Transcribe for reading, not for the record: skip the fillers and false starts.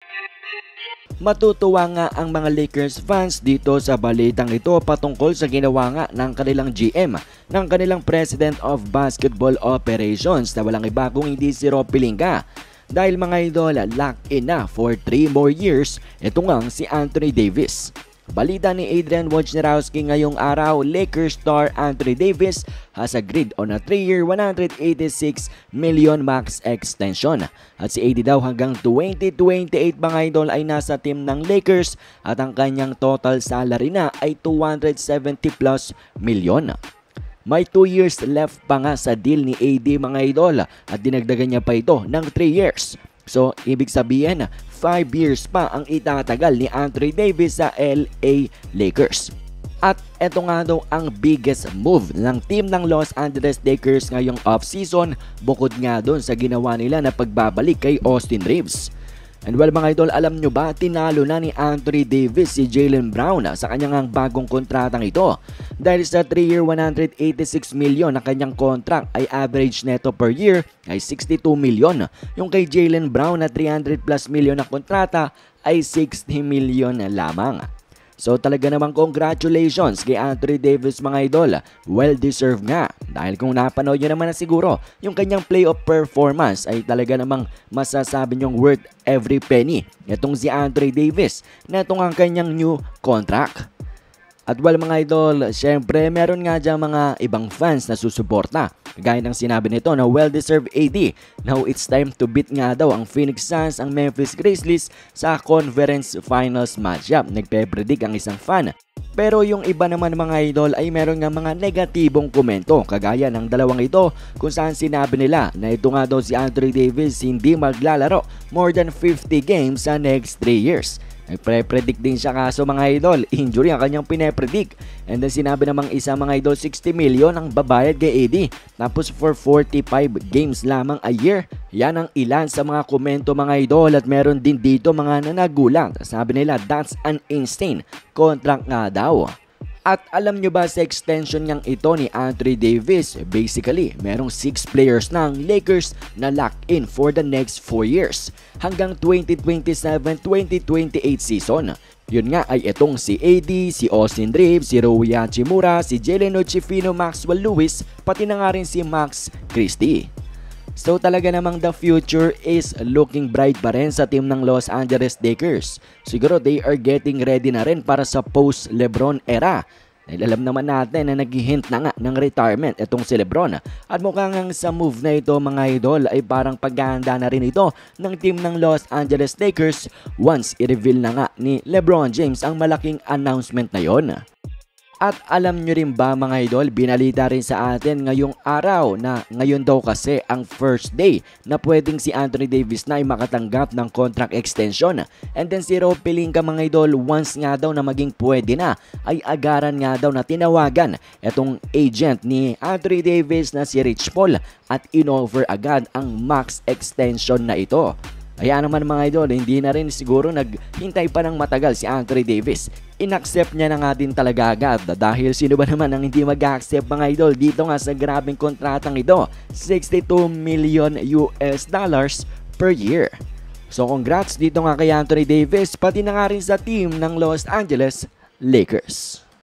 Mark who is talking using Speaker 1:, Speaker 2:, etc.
Speaker 1: Matutuwa nga ang mga Lakers fans dito sa balitang ito patungkol sa ginawa nga ng kanilang GM, ng kanilang President of Basketball Operations na walang iba kung hindi si Rob Pelinka. Dahil mga idol, lock in na for 3 more years, ito nga si Anthony Davis. Balita ni Adrian Wojnarowski ngayong araw, Lakers star Anthony Davis has agreed on a 3-year $186 million max extension. At si AD daw hanggang 2028 mga idol ay nasa team ng Lakers at ang kanyang total salary na ay $270 plus million. May 2 years left pa nga sa deal ni AD mga idol at dinagdagan niya pa ito ng 3 years. So, ibig sabihin, 5 years pa ang itatagal ni Anthony Davis sa LA Lakers. At eto nga daw ang biggest move ng team ng Los Angeles Lakers ngayong offseason bukod nga doon sa ginawa nila na pagbabalik kay Austin Reeves. And well mga idol, alam nyo ba, tinalo na ni Anthony Davis si Jaylen Brown sa kanyang bagong kontratang ito. Dahil sa 3-year $186 million na kanyang contract ay average neto per year ay $62 million. Yung kay Jaylen Brown na 300 plus million na kontrata ay $60 million lamang. So talaga namang congratulations kay Anthony Davis mga idol. Well deserved nga. Dahil kung napanood nyo naman na siguro, yung kanyang playoff performance ay talaga namang masasabi nyong worth every penny. Itong si Anthony Davis na itong ang kanyang new contract. At well mga idol, syempre meron nga dyan mga ibang fans na susuporta. Gaya ng sinabi nito na well-deserved AD. Now it's time to beat nga daw ang Phoenix Suns ang Memphis Grizzlies sa conference finals matchup. Nagpe-predict ang isang fan. Pero yung iba naman mga idol ay meron nga mga negatibong komento kagaya ng dalawang ito kung saan sinabi nila na ito nga daw si Anthony Davis hindi maglalaro more than 50 games sa next 3 years. Nagpre-predict din siya kaso mga idol, injury ang kanyang pine-predict. And then sinabi namang isa mga idol, 60 million ang babayad kay AD. Tapos for 45 games lamang a year. Yan ang ilan sa mga komento mga idol at meron din dito mga nanagulang. Sabi nila, that's an insane contract nga daw. At alam nyo ba sa extension niyang ito ni Anthony Davis, basically, merong 6 players ng Lakers na lock-in for the next 4 years hanggang 2027-2028 season. Yun nga ay itong si AD, si Austin Reeves, si Rui Hachimura, si Jalen Hood-Schifino, Maxwell Lewis, pati na nga rin si Max Christie. So talaga namang the future is looking bright pa rin sa team ng Los Angeles Lakers. Siguro they are getting ready na rin para sa post-LeBron era. Dahil alam naman natin na nag-hint na nga ng retirement itong si LeBron. At mukhang sa move na ito mga idol ay parang paghahanda na rin ito ng team ng Los Angeles Lakers once i-reveal na nga ni LeBron James ang malaking announcement na yon. At alam nyo rin ba mga idol, binalita rin sa atin ngayong araw na ngayon daw kasi ang first day na pwedeng si Anthony Davis na ay makatanggap ng contract extension. And then si Rob Pelinka mga idol, once nga daw na maging pwede na, ay agaran nga daw na tinawagan itong agent ni Anthony Davis na si Rich Paul at inoffer agad ang max extension na ito. Kaya naman mga idol, hindi na rin siguro naghintay pa ng matagal si Anthony Davis. Inaccept niya na nga din talaga agad dahil sino ba naman ang hindi mag-accept mga idol dito nga sa grabing kontratang ito, $62 million per year. So congrats dito nga kay Anthony Davis pati na nga rin sa team ng Los Angeles Lakers.